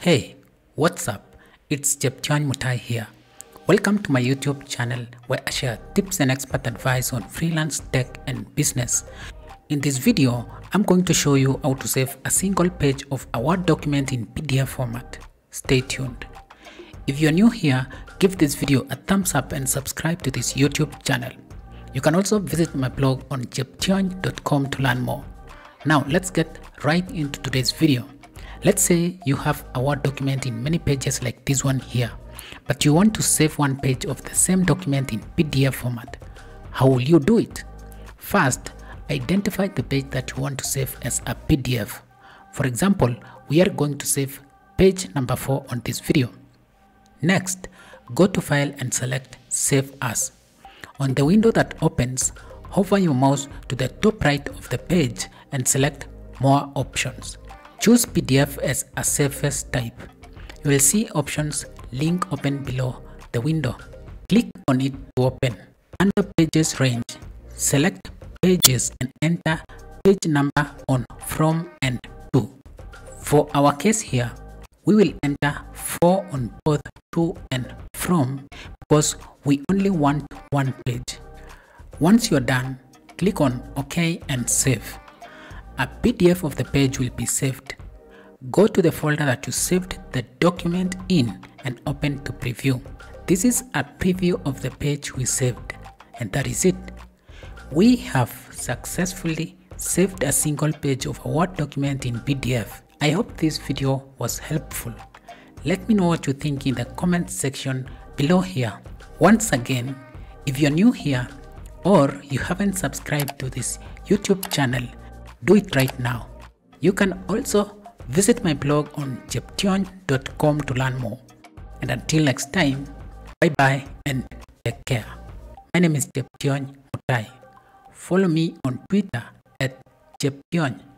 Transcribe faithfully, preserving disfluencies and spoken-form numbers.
Hey, what's up? It's Jeption Mutai here. Welcome to my YouTube channel where I share tips and expert advice on freelance tech and business. In this video, I'm going to show you how to save a single page of a Word document in P D F format. Stay tuned. If you're new here, give this video a thumbs up and subscribe to this YouTube channel. You can also visit my blog on jeption dot com to learn more. Now let's get right into today's video. Let's say you have a Word document in many pages like this one here, but you want to save one page of the same document in P D F format. How will you do it? First, identify the page that you want to save as a P D F. For example, we are going to save page number four on this video. Next, go to File and select Save As. On the window that opens, hover your mouse to the top right of the page and select More Options. Choose P D F as a safest type. You will see options link open below the window. Click on it to open. Under Pages range, select Pages and enter page number on From and To. For our case here, we will enter four on both To and From because we only want one page. Once you're done, click on OK and save. A P D F of the page will be saved. Go to the folder that you saved the document in and open to preview. This is a preview of the page we saved, and that is it. We have successfully saved a single page of a Word document in P D F. I hope this video was helpful. Let me know what you think in the comment section below here. Once again, if you're new here or you haven't subscribed to this YouTube channel, do it right now. You can also visit my blog on jeption dot com to learn more. And until next time, bye bye and take care. My name is Jeption Mutai. Follow me on Twitter at Jeption.